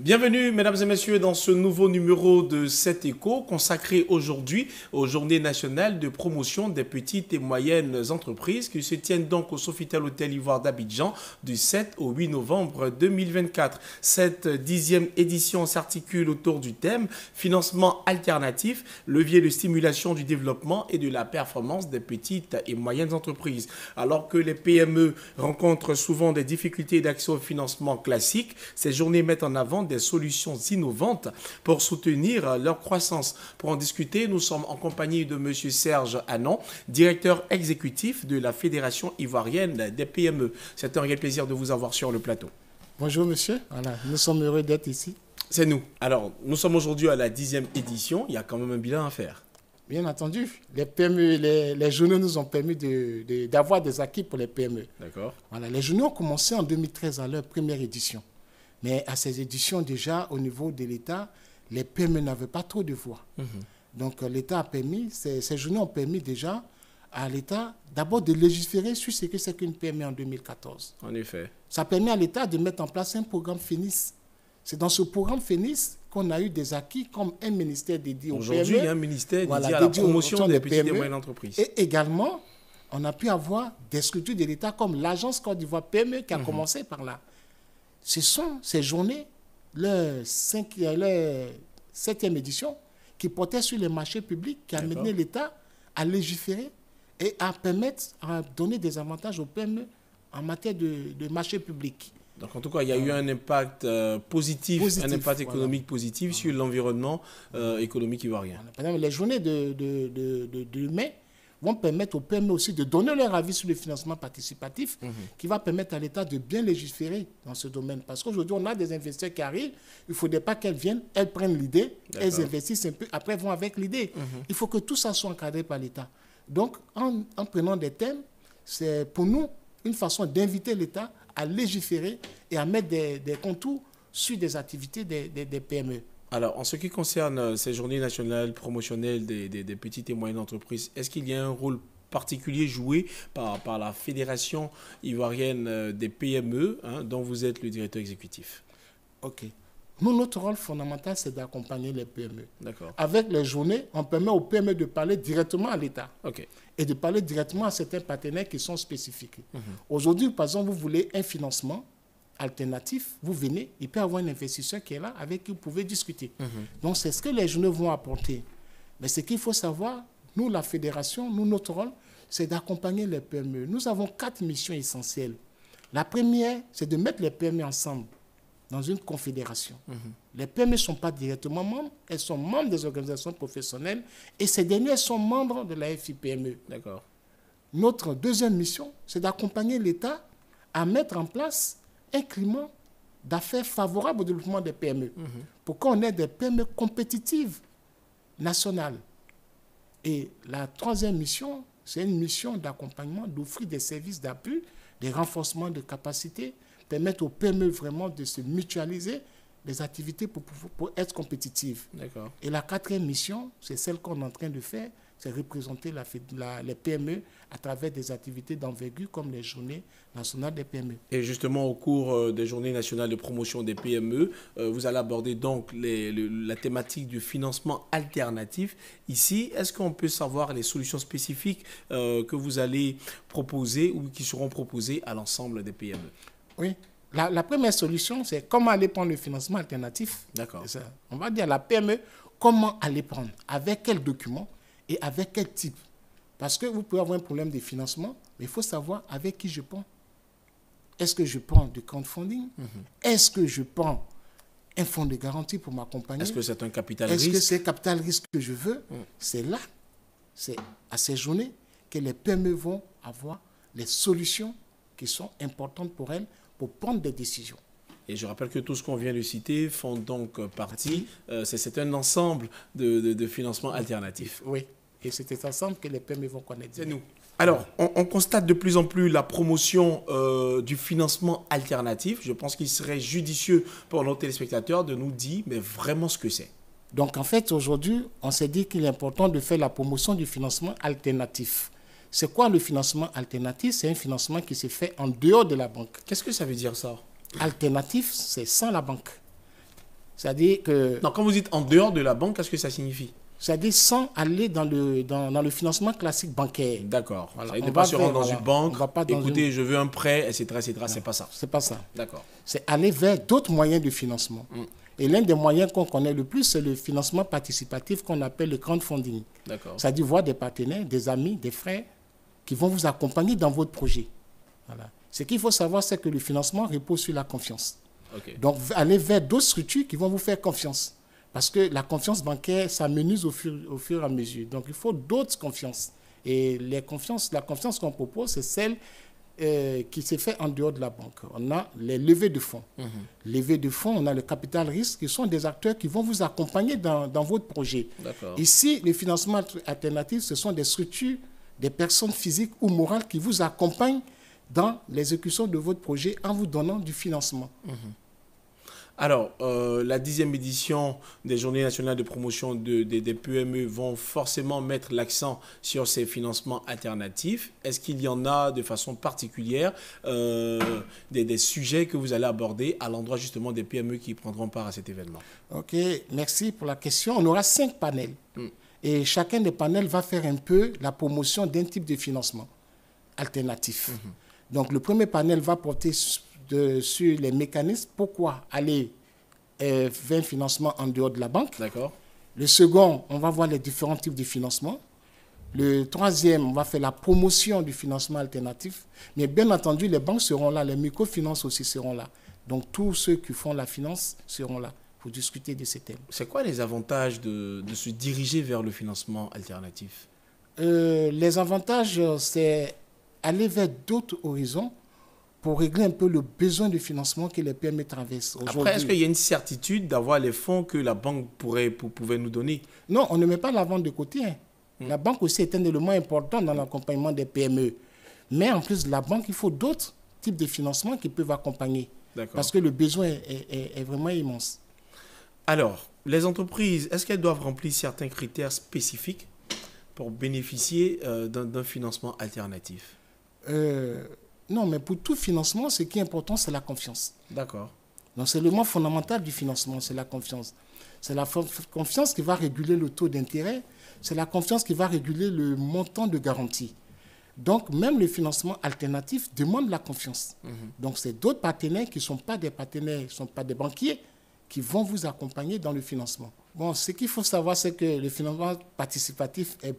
Bienvenue, mesdames et messieurs, dans ce nouveau numéro de 7 Échos consacré aujourd'hui aux Journées nationales de promotion des petites et moyennes entreprises qui se tiennent donc au Sofitel Hôtel Ivoire d'Abidjan du 7 au 8 novembre 2024. Cette 10e édition s'articule autour du thème « Financement alternatif, levier de stimulation du développement et de la performance des petites et moyennes entreprises ». Alors que les PME rencontrent souvent des difficultés d'accès au financement classique, ces journées mettent en avant des solutions innovantes pour soutenir leur croissance. Pour en discuter, nous sommes en compagnie de M. Serge Anon, directeur exécutif de la Fédération ivoirienne des PME. C'est un réel plaisir de vous avoir sur le plateau. Bonjour monsieur, voilà, nous sommes heureux d'être ici. C'est nous. Alors, nous sommes aujourd'hui à la 10e édition, il y a quand même un bilan à faire. Bien entendu, les PME, les journées nous ont permis d'avoir des acquis pour les PME. D'accord. Voilà, les journées ont commencé en 2013 à leur première édition. Mais à ces éditions, déjà, au niveau de l'État, les PME n'avaient pas trop de voix. Donc, l'État a permis, ces journées ont permis déjà à l'État d'abord de légiférer sur ce que c'est qu'une PME en 2014. En effet. Ça permet à l'État de mettre en place un programme FENIS. C'est dans ce programme FENIS qu'on a eu des acquis comme un ministère dédié aux PME. Aujourd'hui, il y a un ministère dédié à la promotion des petites et moyennes entreprises. Et également, on a pu avoir des structures de l'État comme l'Agence Côte d'Ivoire PME qui a commencé par là. Ce sont ces journées, leur 7e édition, qui portait sur les marchés publics, qui a mené l'État à légiférer et à permettre, à donner des avantages aux PME en matière de marché public. Donc en tout cas, il y a eu un impact positif, un impact économique positif sur l'environnement économique ivoirien. Par exemple, les journées de mai vont permettre aux PME aussi de donner leur avis sur le financement participatif qui va permettre à l'État de bien légiférer dans ce domaine. Parce qu'aujourd'hui, on a des investisseurs qui arrivent, il ne faudrait pas qu'elles viennent, elles prennent l'idée, elles investissent un peu, après vont avec l'idée. Il faut que tout ça soit encadré par l'État. Donc, en prenant des thèmes, c'est pour nous une façon d'inviter l'État à légiférer et à mettre des contours sur des activités des PME. Alors, en ce qui concerne ces journées nationales promotionnelles des petites et moyennes entreprises, est-ce qu'il y a un rôle particulier joué par la Fédération ivoirienne des PME, dont vous êtes le directeur exécutif? OK. Nous, notre rôle fondamental, c'est d'accompagner les PME. D'accord. Avec les journées, on permet aux PME de parler directement à l'État. OK. Et de parler directement à certains partenaires qui sont spécifiques. Aujourd'hui, par exemple, vous voulez un financement alternatif, vous venez, il peut y avoir un investisseur qui est là avec qui vous pouvez discuter. Donc, c'est ce que les journées vont apporter. Mais ce qu'il faut savoir, nous, la fédération, nous, notre rôle, c'est d'accompagner les PME. Nous avons 4 missions essentielles. La première, c'est de mettre les PME ensemble dans une confédération. Les PME ne sont pas directement membres, elles sont membres des organisations professionnelles et ces dernières sont membres de la FIPME. D'accord. Notre deuxième mission, c'est d'accompagner l'État à mettre en place un climat d'affaires favorable au développement des PME pour qu'on ait des PME compétitives nationales. Et la troisième mission, c'est une mission d'accompagnement, d'offrir des services d'appui, des renforcements de capacités, permettre aux PME vraiment de se mutualiser les activités pour être compétitives. D'accord. Et la quatrième mission, c'est celle qu'on est en train de faire, c'est représenter les PME à travers des activités d'envergure comme les journées nationales des PME. Et justement, au cours des journées nationales de promotion des PME, vous allez aborder donc la thématique du financement alternatif. Ici, est-ce qu'on peut savoir les solutions spécifiques que vous allez proposer ou qui seront proposées à l'ensemble des PME? Oui. La première solution, c'est comment aller prendre le financement alternatif. D'accord. On va dire à la PME, comment aller prendre, avec quel document et avec quel type. Parce que vous pouvez avoir un problème de financement, mais il faut savoir avec qui je prends. Est-ce que je prends du crowdfunding? Est-ce que je prends un fonds de garantie pour m'accompagner? Est-ce que c'est un capital risque? Est-ce que c'est capital risque que je veux? C'est là, c'est à ces journées que les PME vont avoir les solutions qui sont importantes pour elles pour prendre des décisions. Et je rappelle que tout ce qu'on vient de citer font donc partie, c'est un ensemble de financements alternatifs. Oui, et c'est ensemble que les PME vont connaître. C'est nous. Alors, on constate de plus en plus la promotion du financement alternatif. Je pense qu'il serait judicieux pour nos téléspectateurs de nous dire mais vraiment ce que c'est. Donc, en fait, aujourd'hui, on s'est dit qu'il est important de faire la promotion du financement alternatif. C'est quoi le financement alternatif? C'est un financement qui se fait en dehors de la banque. Qu'est-ce que ça veut dire ça? Alternatif, c'est sans la banque. C'est-à-dire que... Non, quand vous dites en dehors de la banque, qu'est-ce que ça signifie? C'est-à-dire sans aller dans le financement classique bancaire. D'accord. Voilà. Ça veut dire ne pas se rendre dans une banque, écoutez, je veux un prêt, etc. C'est pas ça. C'est pas ça. D'accord. C'est aller vers d'autres moyens de financement. Et l'un des moyens qu'on connaît le plus, c'est le financement participatif qu'on appelle le crowdfunding. D'accord. C'est-à-dire voir des partenaires, des amis, des frères qui vont vous accompagner dans votre projet. Voilà. Ce qu'il faut savoir, c'est que le financement repose sur la confiance. Okay. Donc, aller vers d'autres structures qui vont vous faire confiance. Parce que la confiance bancaire s'amenuise au fur et à mesure. Donc, il faut d'autres confiances. Et la confiance qu'on propose, c'est celle qui se fait en dehors de la banque. On a les levées de fonds. Levées de fonds, on a le capital risque, qui sont des acteurs qui vont vous accompagner dans votre projet. Ici, les financements alternatifs, ce sont des structures, des personnes physiques ou morales qui vous accompagnent dans l'exécution de votre projet en vous donnant du financement. Alors, la 10e édition des Journées nationales de promotion des PME vont forcément mettre l'accent sur ces financements alternatifs. Est-ce qu'il y en a de façon particulière des sujets que vous allez aborder à l'endroit justement des PME qui prendront part à cet événement? Ok, merci pour la question. On aura 5 panels. Et chacun des panels va faire un peu la promotion d'un type de financement alternatif. Donc, le premier panel va porter sur les mécanismes. Pourquoi aller vers un financement en dehors de la banque? D'accord. Le second, on va voir les différents types de financement. Le troisième, on va faire la promotion du financement alternatif. Mais bien entendu, les banques seront là, les microfinances aussi seront là. Donc, tous ceux qui font la finance seront là pour discuter de ces thèmes. C'est quoi les avantages de se diriger vers le financement alternatif? Les avantages, c'est aller vers d'autres horizons pour régler un peu le besoin de financement que les PME traversent aujourd'hui. Après, est-ce qu'il y a une certitude d'avoir les fonds que la banque pouvait nous donner? Non, on ne met pas la banque de côté. La banque aussi est un élément important dans l'accompagnement des PME. Mais en plus de la banque, il faut d'autres types de financements qui peuvent accompagner. Parce que le besoin est vraiment immense. Alors, les entreprises, est-ce qu'elles doivent remplir certains critères spécifiques pour bénéficier d'un financement alternatif? Non, mais pour tout financement, ce qui est important, c'est la confiance. D'accord. Donc, c'est l'élément fondamental du financement, c'est la confiance. C'est la confiance qui va réguler le taux d'intérêt, c'est la confiance qui va réguler le montant de garantie. Donc, même le financement alternatif demande la confiance. Donc, c'est d'autres partenaires qui ne sont pas des partenaires, qui ne sont pas des banquiers, qui vont vous accompagner dans le financement. Bon, ce qu'il faut savoir, c'est que le financement participatif est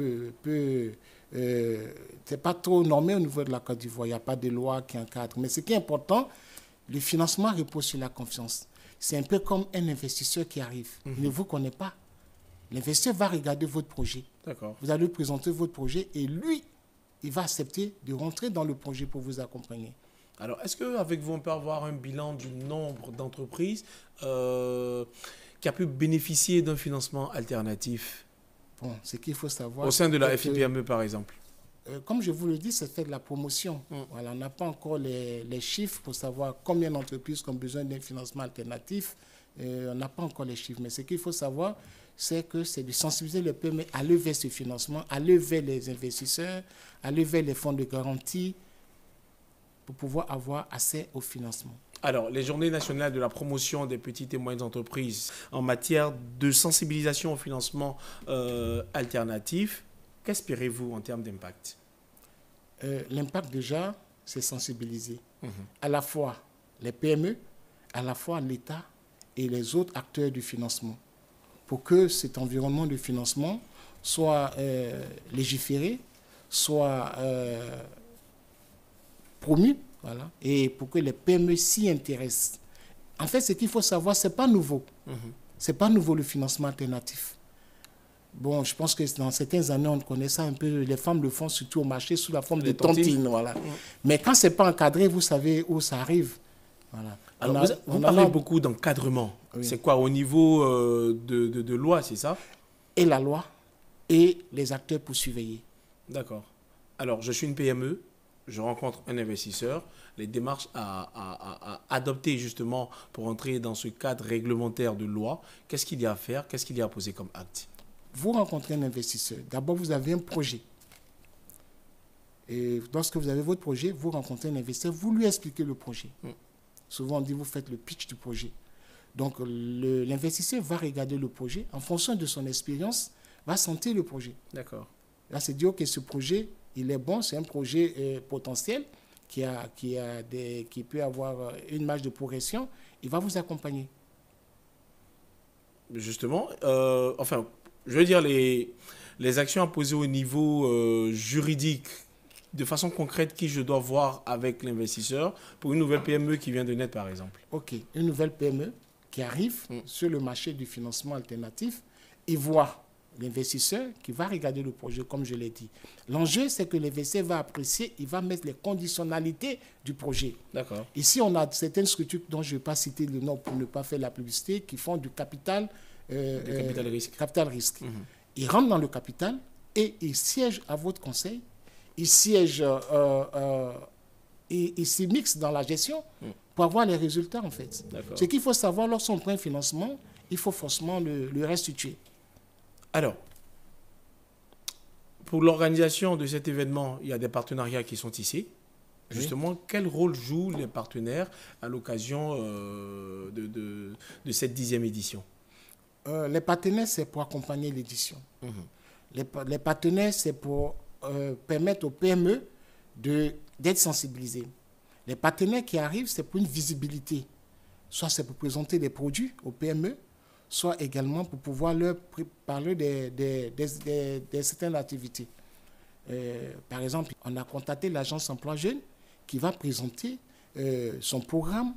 c'est pas trop normé au niveau de la Côte d'Ivoire. Il n'y a pas de loi qui encadre. Mais ce qui est important, le financement repose sur la confiance. C'est un peu comme un investisseur qui arrive. Il ne vous connaît pas. L'investisseur va regarder votre projet. Vous allez lui présenter votre projet et lui, il va accepter de rentrer dans le projet pour vous accompagner. Alors, est-ce qu'avec vous, on peut avoir un bilan du nombre d'entreprises qui a pu bénéficier d'un financement alternatif? Bon, ce qu'il faut savoir... Au sein de la FIPME, par exemple. Comme je vous le dis, c'est fait de la promotion. Voilà, on n'a pas encore les chiffres pour savoir combien d'entreprises ont besoin d'un financement alternatif. On n'a pas encore les chiffres. Mais ce qu'il faut savoir, c'est que c'est de sensibiliser les PME à aller vers ce financement, à aller vers les investisseurs, à aller vers les fonds de garantie pour pouvoir avoir accès au financement. Alors, les Journées nationales de la promotion des petites et moyennes entreprises en matière de sensibilisation au financement alternatif, qu'espérez-vous en termes d'impact? L'impact, déjà, c'est sensibiliser à la fois les PME, à la fois l'État et les autres acteurs du financement pour que cet environnement de financement soit légiféré, soit promu, voilà, et pour que les PME s'y intéressent. En fait, ce qu'il faut savoir, ce n'est pas nouveau. Ce n'est pas nouveau le financement alternatif. Bon, je pense que dans certaines années, on connaît ça un peu. Les femmes le font surtout au marché sous la forme de tontines. Voilà. Mais quand ce n'est pas encadré, vous savez où ça arrive. Voilà. Alors, vous parlez beaucoup d'encadrement. Oui. C'est quoi, au niveau de loi, c'est ça? Et la loi et les acteurs pour surveiller. D'accord. Alors, je suis une PME, je rencontre un investisseur. Les démarches à adopter justement pour entrer dans ce cadre réglementaire de loi, qu'est-ce qu'il y a à faire? Qu'est-ce qu'il y a à poser comme acte? Vous rencontrez un investisseur. D'abord, vous avez un projet. Et lorsque vous avez votre projet, vous rencontrez un investisseur, vous lui expliquez le projet. Souvent, on dit, vous faites le pitch du projet. Donc, l'investisseur va regarder le projet. En fonction de son expérience, va sentir le projet. D'accord. Là, c'est dire que ce projet, il est bon, c'est un projet potentiel qui peut avoir une marge de progression. Il va vous accompagner. Justement, enfin, je veux dire, les actions à poser au niveau juridique, de façon concrète, qui je dois voir avec l'investisseur pour une nouvelle PME qui vient de naître, par exemple. OK. Une nouvelle PME qui arrive sur le marché du financement alternatif, il voit l'investisseur qui va regarder le projet, comme je l'ai dit. L'enjeu, c'est que l'investisseur va apprécier, il va mettre les conditionnalités du projet. D'accord. Ici, on a certaines structures dont je ne vais pas citer le nom pour ne pas faire la publicité, qui font du capital, capital risque. Capital risque. Ils rentrent dans le capital et ils siègent à votre conseil. Ils siègent, ils s'y mixent dans la gestion pour avoir les résultats, en fait. Ce qu'il faut savoir, lorsqu'on prend un financement, il faut forcément le restituer. Alors, pour l'organisation de cet événement, il y a des partenariats qui sont tissés. Justement, quel rôle jouent les partenaires à l'occasion de cette 10e édition? Les partenaires, c'est pour accompagner l'édition. Les partenaires, c'est pour permettre aux PME d'être sensibilisés. Les partenaires qui arrivent, c'est pour une visibilité. Soit c'est pour présenter des produits aux PME, soit également pour pouvoir leur parler de certaines activités. Par exemple, on a contacté l'agence Emploi Jeune qui va présenter son programme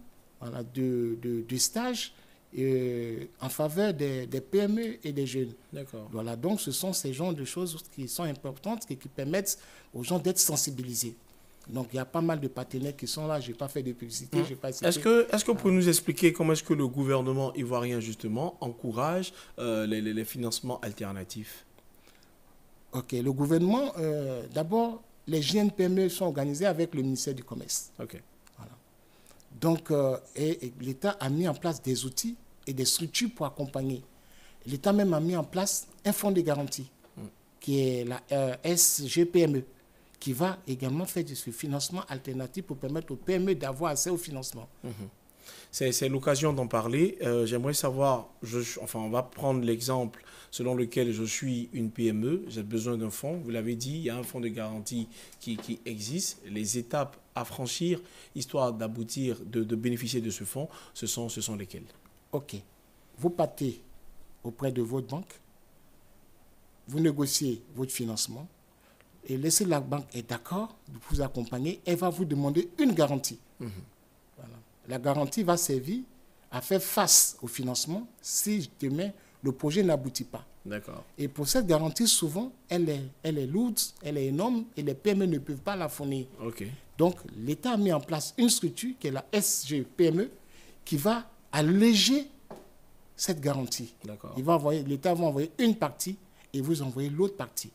de stage en faveur des PME et des jeunes. D'accord. Voilà, donc ce sont ces genres de choses qui sont importantes et qui permettent aux gens d'être sensibilisés. Donc il y a pas mal de partenaires qui sont là, je n'ai pas fait de publicité, je n'ai pas cité. Est-ce que vous pouvez nous expliquer comment est-ce que le gouvernement ivoirien, justement, encourage les financements alternatifs? Ok, le gouvernement, d'abord, les JNPME sont organisés avec le ministère du Commerce. Ok. Voilà. Donc, et l'État a mis en place des outils et des structures pour accompagner. L'État même a mis en place un fonds de garantie, qui est la SGPME, qui va également faire du financement alternatif pour permettre aux PME d'avoir accès au financement. C'est l'occasion d'en parler. J'aimerais savoir, on va prendre l'exemple selon lequel je suis une PME, j'ai besoin d'un fonds. Vous l'avez dit, il y a un fonds de garantie qui existe. Les étapes à franchir, histoire d'aboutir, de bénéficier de ce fonds, ce sont lesquelles? OK. Vous partez auprès de votre banque, vous négociez votre financement, et laissez la banque être d'accord de vous accompagner, elle va vous demander une garantie. Voilà. La garantie va servir à faire face au financement si demain le projet n'aboutit pas. D'accord. Et pour cette garantie, souvent, elle est lourde, elle est énorme et les PME ne peuvent pas la fournir. Ok. Donc, l'État a mis en place une structure qui est la SGPME qui va alléger cette garantie. D'accord. L'État va envoyer une partie et vous envoyez l'autre partie.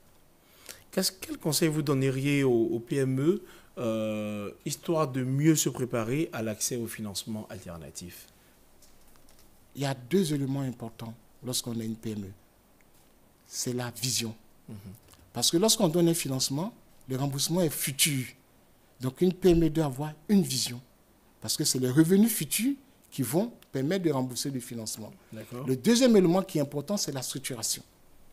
Quel conseil vous donneriez aux PME histoire de mieux se préparer à l'accès au financement alternatif? Il y a deux éléments importants lorsqu'on a une PME. C'est la vision. Parce que lorsqu'on donne un financement, le remboursement est futur. Donc une PME doit avoir une vision. Parce que c'est les revenus futurs qui vont permettre de rembourser le financement. D'accord. Le deuxième élément qui est important, c'est la structuration.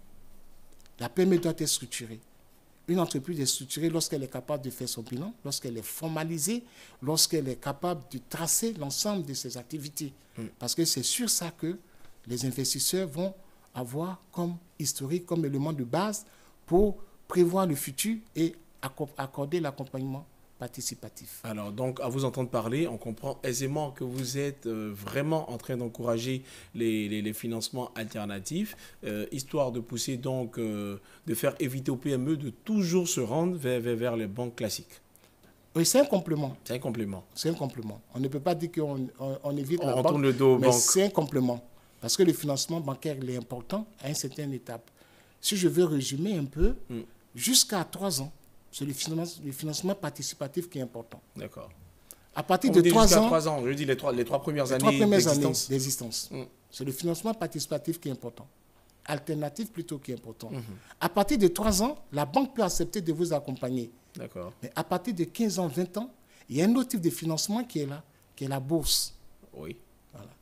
La PME doit être structurée. Une entreprise est structurée lorsqu'elle est capable de faire son bilan, lorsqu'elle est formalisée, lorsqu'elle est capable de tracer l'ensemble de ses activités. Parce que c'est sur ça que les investisseurs vont avoir comme historique, comme élément de base pour prévoir le futur et accorder l'accompagnement participatif. Alors, donc, à vous entendre parler, on comprend aisément que vous êtes vraiment en train d'encourager les financements alternatifs, histoire de pousser donc, de faire éviter aux PME de toujours se rendre vers les banques classiques. Oui, c'est un complément. C'est un complément. C'est un complément. On ne peut pas dire qu'on évite la On banque, tourne le dos aux mais banques. c'est un complément. Parce que le financement bancaire, il est important à une certaine étape. Si je veux résumer un peu, jusqu'à 3 ans, c'est le financement participatif qui est important. D'accord. À partir de 3 ans, 3 ans, je dis les trois premières années d'existence. C'est le financement participatif qui est important. Alternatif plutôt qui est important. À partir de 3 ans, la banque peut accepter de vous accompagner. D'accord. Mais à partir de 15 ans, 20 ans, il y a un autre type de financement qui est là, qui est la bourse. Oui. Voilà.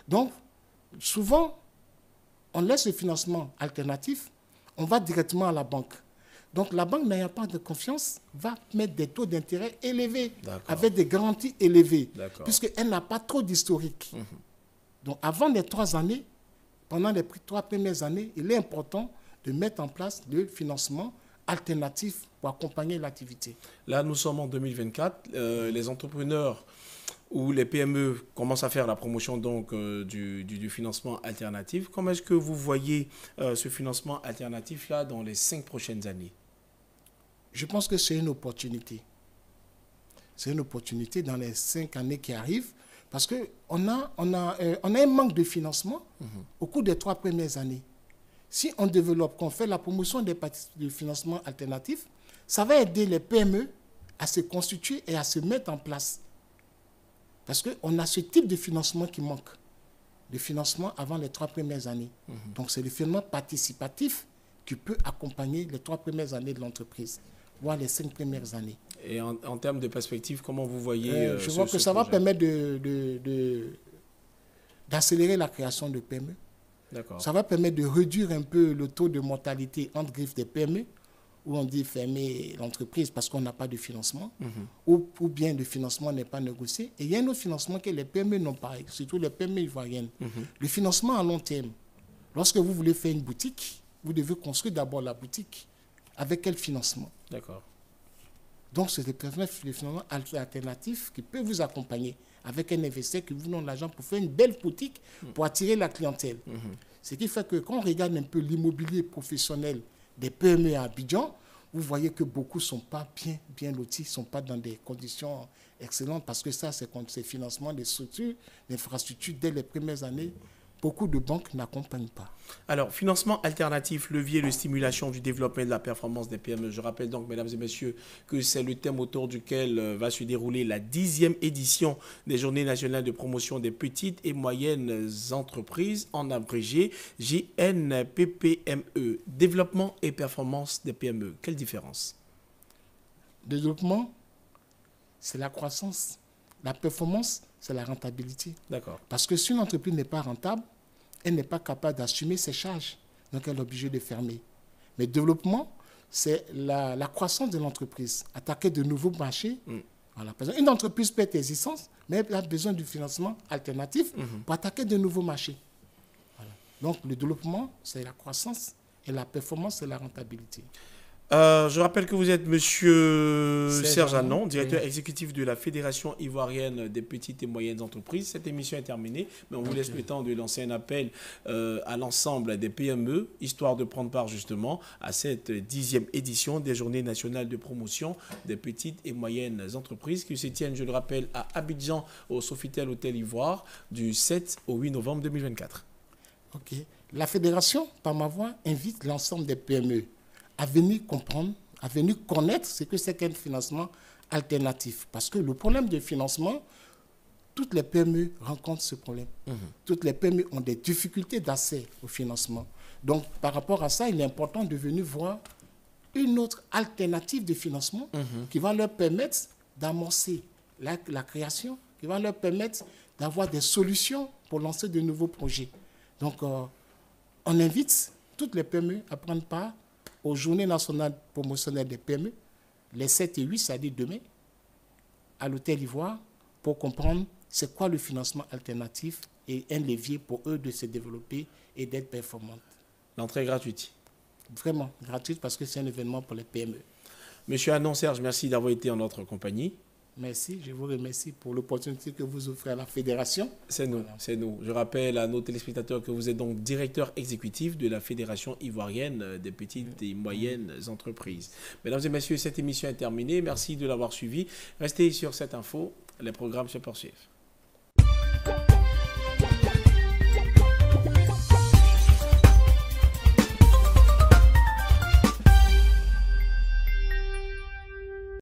Donc, souvent, on laisse le financement alternatif, on va directement à la banque. Donc, la banque, n'ayant pas de confiance, va mettre des taux d'intérêt élevés, avec des garanties élevées, puisqu'elle n'a pas trop d'historique. Donc, avant les 3 années, pendant les 3 premières années, il est important de mettre en place le financement alternatif pour accompagner l'activité. Là, nous sommes en 2024. Les entrepreneurs ou les PME commencent à faire la promotion donc, du financement alternatif. Comment est-ce que vous voyez ce financement alternatif-là dans les 5 prochaines années? Je pense que c'est une opportunité. C'est une opportunité dans les 5 années qui arrivent parce qu'on a un manque de financement au cours des 3 premières années. Si on développe, qu'on fait la promotion des financements alternatifs, ça va aider les PME à se constituer et à se mettre en place. Parce qu'on a ce type de financement qui manque. Le financement avant les 3 premières années. Donc c'est le financement participatif qui peut accompagner les 3 premières années de l'entreprise, voire les 5 premières années. Et en termes de perspective, comment vous voyez je vois que ça va permettre d'accélérer la création de PME. Ça va permettre de réduire un peu le taux de mortalité entre griffes des PME, où on dit fermer l'entreprise parce qu'on n'a pas de financement, ou bien le financement n'est pas négocié. Et il y a un autre financement que les PME n'ont pas, surtout les PME ivoiriennes. Le financement à long terme. Lorsque vous voulez faire une boutique, vous devez construire d'abord la boutique. Avec quel financement? Donc, c'est le financement alternatif qui peut vous accompagner avec un investisseur qui vous donne l'argent pour faire une belle boutique, pour attirer la clientèle. Ce qui fait que quand on regarde un peu l'immobilier professionnel des PME à Abidjan, vous voyez que beaucoup ne sont pas bien lotis, ne sont pas dans des conditions excellentes parce que ça, c'est contre ces financements des structures, d'infrastructures dès les premières années. Beaucoup de banques n'accompagnent pas. Alors, financement alternatif, levier de stimulation du développement et de la performance des PME. Je rappelle donc, mesdames et messieurs, que c'est le thème autour duquel va se dérouler la 10e édition des Journées nationales de promotion des petites et moyennes entreprises, en abrégé JNPPME. Développement et performance des PME. Quelle différence? Développement, c'est la croissance. La performance, c'est la rentabilité. Parce que si une entreprise n'est pas rentable, elle n'est pas capable d'assumer ses charges. Donc, elle est obligée de fermer. Mais développement, c'est la croissance de l'entreprise. Attaquer de nouveaux marchés. Voilà. Une entreprise peut être existante, mais elle a besoin du financement alternatif pour attaquer de nouveaux marchés. Voilà. Donc, le développement, c'est la croissance et la performance, c'est la rentabilité. Je rappelle que vous êtes monsieur Serge Anon, directeur exécutif de la Fédération ivoirienne des petites et moyennes entreprises. Cette émission est terminée, mais on vous laisse le temps de lancer un appel à l'ensemble des PME, histoire de prendre part justement à cette 10e édition des Journées nationales de promotion des petites et moyennes entreprises qui se tiennent, je le rappelle, à Abidjan, au Sofitel Hôtel Ivoire, du 7 au 8 novembre 2024. La Fédération, par ma voix, invite l'ensemble des PME à venir comprendre, à venir connaître ce que c'est qu'un financement alternatif. Parce que le problème de financement, toutes les PME rencontrent ce problème. Toutes les PME ont des difficultés d'accès au financement. Donc, par rapport à ça, il est important de venir voir une autre alternative de financement qui va leur permettre d'amorcer la création, qui va leur permettre d'avoir des solutions pour lancer de nouveaux projets. Donc, on invite toutes les PME à prendre part aux Journées nationales promotionnelles des PME, les 7 et 8, c'est-à-dire demain, à l'Hôtel Ivoire, pour comprendre c'est quoi le financement alternatif et un levier pour eux de se développer et d'être performantes. L'entrée est gratuite? Vraiment gratuite parce que c'est un événement pour les PME. Monsieur Anon Serge, merci d'avoir été en notre compagnie. Merci, je vous remercie pour l'opportunité que vous offrez à la Fédération. C'est nous, c'est nous. Je rappelle à nos téléspectateurs que vous êtes donc directeur exécutif de la Fédération ivoirienne des petites et moyennes entreprises. Mesdames et messieurs, cette émission est terminée. Merci de l'avoir suivie. Restez sur cette info. Les programmes se poursuivent.